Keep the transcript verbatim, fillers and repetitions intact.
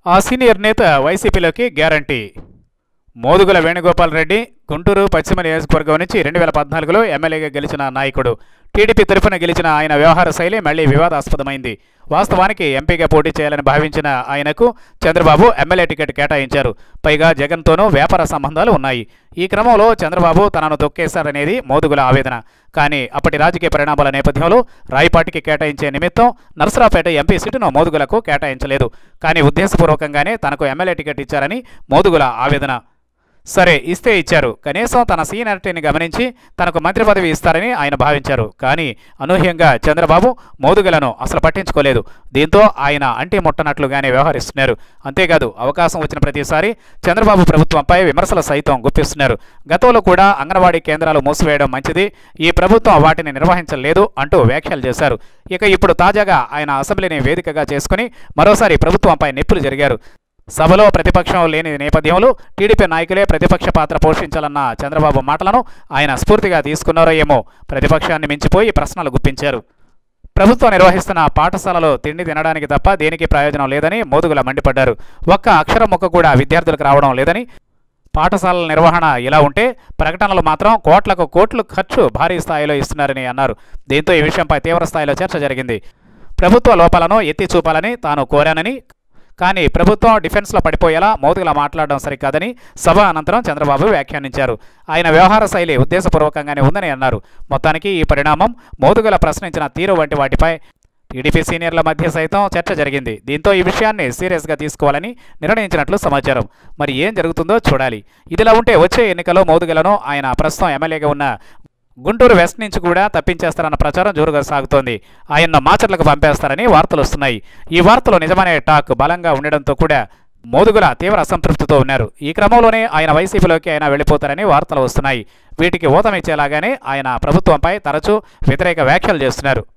ఆ సీనియర్ నేత వైసీపీలోకి గ్యారంటీ. మోదుగుల వేణుగోపాల్ రెడ్డి గుంటూరు పశ్చిమ నియోజకవర్గం నుంచి రెండు వేల పద్నాలుగులో ఎమ్మెల్యేగా గెలిచిన నాయకుడు. టీడీపీ తరఫున గెలిచిన ఆయన వ్యవహార శైలి మళ్లీ వివాదాస్పదమైంది. వాస్తవానికి ఎంపీగా పోటీ చేయాలని భావించిన ఆయనకు చంద్రబాబు ఎమ్మెల్యే టికెట్ కేటాయించారు. పైగా జగన్తోనూ వ్యాపార సంబంధాలు ఉన్నాయి. ఈ క్రమంలో చంద్రబాబు తనను తొక్కేశారనేది మోదుగుల ఆవేదన. కానీ అప్పటి రాజకీయ పరిణామాల నేపథ్యంలో రాయపాటికి కేటాయించే నిమిత్తం నరసరావుపేట ఎంపీ సీటును మోదుగులకు కేటాయించలేదు. కానీ ఉద్దేశపూర్వకంగానే తనకు ఎమ్మెల్యే టికెట్ ఇచ్చారని మోదుగుల ఆవేదన. సరే, ఇస్తే ఇచ్చారు. కనీసం తన సీనియారిటీని గమనించి తనకు మంత్రి పదవి ఇస్తారని ఆయన భావించారు. కానీ అనూహ్యంగా చంద్రబాబు మోదుగులను అసలు పట్టించుకోలేదు. దీంతో ఆయన అంటి ముట్టనట్లుగానే వ్యవహరిస్తున్నారు. అంతేకాదు, అవకాశం వచ్చిన ప్రతిసారి చంద్రబాబు ప్రభుత్వంపై విమర్శలు సైతం గుప్పిస్తున్నారు. గతంలో కూడా అంగన్వాడీ కేంద్రాలు మూసివేయడం మంచిది, ఈ ప్రభుత్వం వాటిని నిర్వహించలేదు అంటూ వ్యాఖ్యలు చేశారు. ఇక ఇప్పుడు తాజాగా ఆయన అసెంబ్లీని వేదికగా చేసుకుని మరోసారి ప్రభుత్వంపై నిప్పులు జరిగారు. సభలో ప్రతిపక్షం లేని నేపథ్యంలో టీడీపీ నాయకులే ప్రతిపక్ష పాత్ర పోషించాలన్న చంద్రబాబు మాటలను ఆయన స్ఫూర్తిగా తీసుకున్నారో ఏమో ప్రతిపక్షాన్ని మించిపోయి ప్రశ్నలు గుప్పించారు. ప్రభుత్వం నిర్వహిస్తున్న పాఠశాలలో తిండి తినడానికి తప్ప దేనికి ప్రయోజనం లేదని మోదుగుల మండిపడ్డారు. ఒక్క అక్షరం ముక్క కూడా విద్యార్థులకు రావడం లేదని, పాఠశాలల నిర్వహణ ఇలా ఉంటే ప్రకటనలు మాత్రం కోట్లకు కోట్లు ఖర్చు భారీ స్థాయిలో ఇస్తున్నారని అన్నారు. దీంతో ఈ విషయంపై తీవ్ర స్థాయిలో చర్చ జరిగింది. ప్రభుత్వ లోపాలను ఎత్తి చూపాలని తాను కోరానని, కానీ ప్రభుత్వం డిఫెన్స్లో పడిపోయేలా మోదుగుల మాట్లాడడం సరికాదని సభ అనంతరం చంద్రబాబు వ్యాఖ్యానించారు. ఆయన వ్యవహార శైలి ఉద్దేశపూర్వకంగానే ఉందని అన్నారు. మొత్తానికి ఈ పరిణామం మోదుగుల ప్రశ్నించిన తీరు వంటి వాటిపై టీడీపీ సీనియర్ల మధ్య సైతం చర్చ జరిగింది. దీంతో ఈ విషయాన్ని సీరియస్గా తీసుకోవాలని నిర్ణయించినట్లు సమాచారం. మరి ఏం జరుగుతుందో చూడాలి. ఇదిలా ఉంటే వచ్చే ఎన్నికల్లో మోదుగులను ఆయన ప్రస్తుతం ఎమ్మెల్యేగా ఉన్న గుంటూరు వెస్ట్ నుంచి కూడా తప్పించేస్తారన్న ప్రచారం జోరుగా సాగుతోంది. ఆయన్ను మాచర్లకు పంపేస్తారని వార్తలు వస్తున్నాయి. ఈ వార్తలో నిజమనే టాక్ బలంగా ఉండడంతో కూడా మోదుగుల తీవ్ర అసంతృప్తితో ఉన్నారు. ఈ క్రమంలోనే ఆయన వైసీపీలోకి ఆయన వెళ్ళిపోతారని వార్తలు వస్తున్నాయి. వీటికి ఊతమిచ్చేలాగానే ఆయన ప్రభుత్వంపై తరచూ వ్యతిరేక వ్యాఖ్యలు చేస్తున్నారు.